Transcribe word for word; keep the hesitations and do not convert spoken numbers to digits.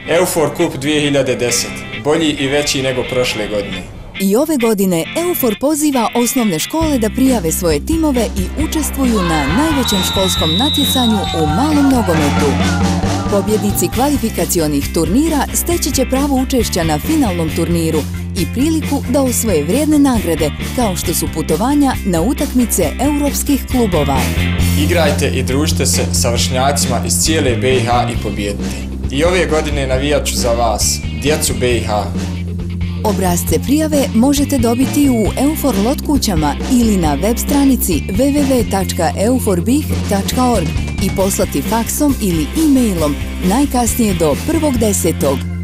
EUFOR Cup dvije hiljade deset. Bolji i veći nego prošle godine. I ove godine EUFOR poziva osnovne škole da prijave svoje timove i učestvuju na najvećem školskom natjecanju u malom nogometu. Pobjednici kvalifikacionih turnira steći će pravo učešća na finalnom turniru i priliku da osvoje vrijedne nagrade, kao što su putovanja na utakmice europskih klubova. Igrajte i družite se sa vršnjacima iz cijele B i H i pobijedite. I ove godine navijat ću za vas, djecu B i H. Obrasce prijave možete dobiti u EUFOR lot kućama ili na web stranici w w w tačka euforbih tačka org i poslati faksom ili e-mailom najkasnije do prvog desetog